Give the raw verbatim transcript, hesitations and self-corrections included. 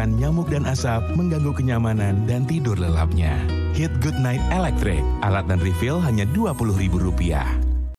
mematikan nyamuk dan asap, mengganggu kenyamanan dan tidur lelapnya. Hit Good Night Electric, alat dan refill hanya dua puluh ribu rupiah.